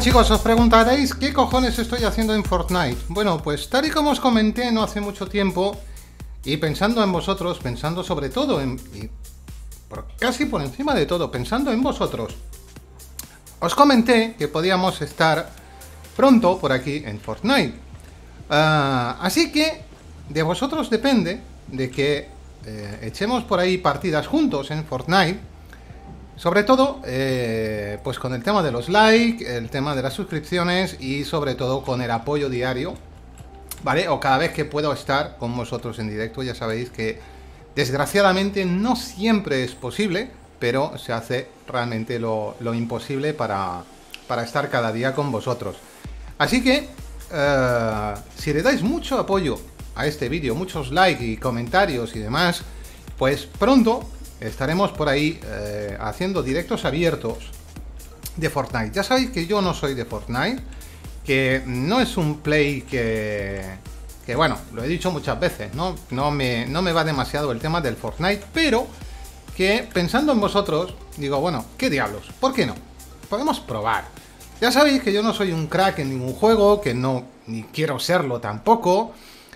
chicos, os preguntaréis qué cojones estoy haciendo en Fortnite. Bueno, pues tal y como os comenté no hace mucho tiempo, y pensando en vosotros, pensando sobre todo casi por encima de todo, pensando en vosotros, os comenté que podíamos estar pronto por aquí en Fortnite. Así que de vosotros depende de que echemos por ahí partidas juntos en Fortnite. Sobre todo, pues con el tema de los likes, el tema de las suscripciones y sobre todo con el apoyo diario, ¿vale? O cada vez que puedo estar con vosotros en directo. Ya sabéis que desgraciadamente no siempre es posible, pero se hace realmente lo imposible para estar cada día con vosotros. Así que, si le dais mucho apoyo a este vídeo, muchos likes y comentarios y demás, pues pronto estaremos por ahí haciendo directos abiertos de Fortnite. Ya sabéis que yo no soy de Fortnite, que no es un play que bueno, lo he dicho muchas veces, no me va demasiado el tema del Fortnite, pero que pensando en vosotros, digo, bueno, ¿qué diablos? ¿Por qué no? Podemos probar. Ya sabéis que yo no soy un crack en ningún juego, que no, ni quiero serlo tampoco.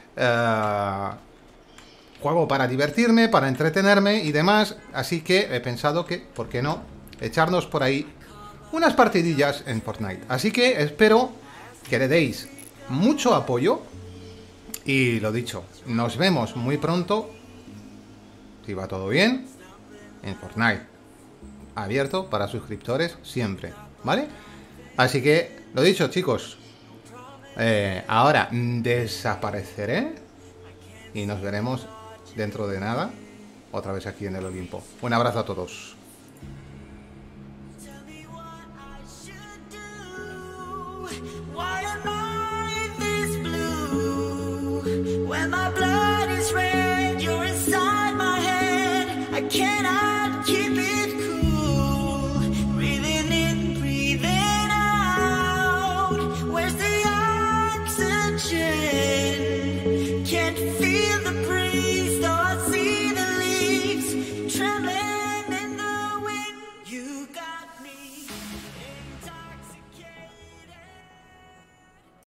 Juego para divertirme, para entretenerme y demás, así que he pensado que, ¿por qué no?, echarnos por ahí unas partidillas en Fortnite. Así que espero que le deis mucho apoyo y lo dicho, nos vemos muy pronto, si va todo bien, en Fortnite. Abierto para suscriptores siempre, ¿vale? Así que, lo dicho, chicos, ahora desapareceré y nos veremos dentro de nada, otra vez aquí en el Olimpo. Un abrazo a todos. When my blood is red, you're inside my head. I cannot